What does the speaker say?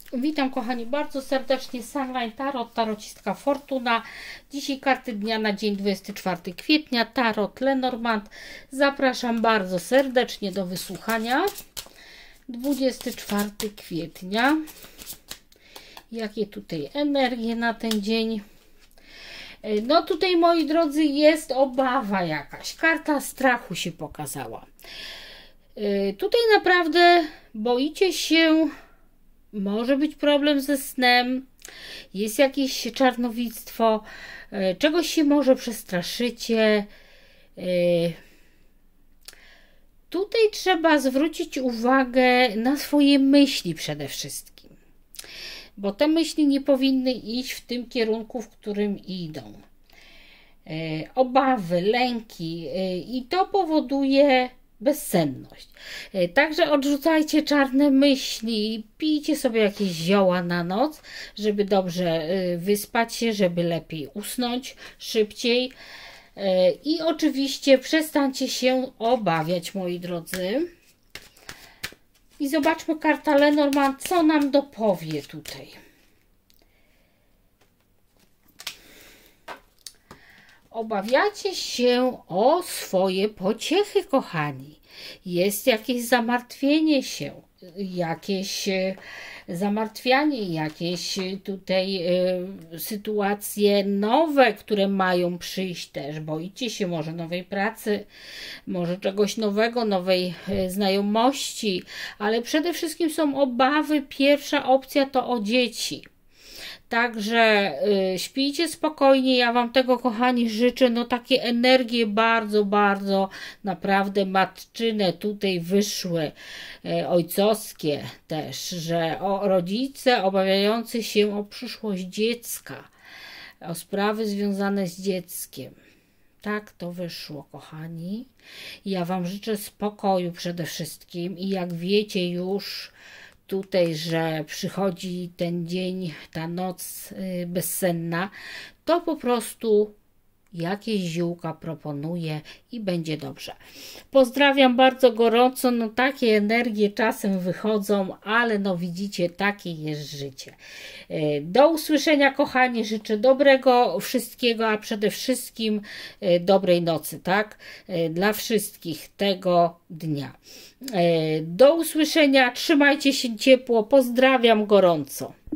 Witam kochani bardzo serdecznie, Sunline Tarot, tarocistka Fortuna. Dzisiaj karty dnia na dzień 24 kwietnia, Tarot Lenormand. Zapraszam bardzo serdecznie do wysłuchania. 24 kwietnia. Jakie tutaj energie na ten dzień? No tutaj, moi drodzy, jest obawa jakaś. Karta strachu się pokazała. Tutaj naprawdę boicie się. Może być problem ze snem, jest jakieś czarnowictwo, czegoś się może przestraszycie. Tutaj trzeba zwrócić uwagę na swoje myśli przede wszystkim, bo te myśli nie powinny iść w tym kierunku, w którym idą. Obawy, lęki i to powoduje bezsenność. Także odrzucajcie czarne myśli, pijcie sobie jakieś zioła na noc, żeby dobrze wyspać się, żeby lepiej usnąć szybciej. I oczywiście przestańcie się obawiać, moi drodzy. I zobaczmy karta Lenormand, co nam dopowie tutaj. Obawiacie się o swoje pociechy, kochani. Jest jakieś zamartwienie się, jakieś zamartwianie, jakieś tutaj sytuacje nowe, które mają przyjść też. Boicie się może nowej pracy, może czegoś nowego, nowej znajomości, ale przede wszystkim są obawy. Pierwsza opcja to o dzieci. Także śpijcie spokojnie, ja Wam tego, kochani, życzę. No takie energie bardzo, bardzo naprawdę matczyne tutaj wyszły, ojcowskie też, że rodzice obawiający się o przyszłość dziecka, o sprawy związane z dzieckiem. Tak to wyszło, kochani. Ja Wam życzę spokoju przede wszystkim i jak wiecie już tutaj, że przychodzi ten dzień, ta noc bezsenna, to po prostu jakieś ziółka proponuję i będzie dobrze. Pozdrawiam bardzo gorąco. No takie energie czasem wychodzą, ale no widzicie, takie jest życie. Do usłyszenia, kochani. Życzę dobrego wszystkiego, a przede wszystkim dobrej nocy, tak? Dla wszystkich tego dnia. Do usłyszenia. Trzymajcie się ciepło. Pozdrawiam gorąco.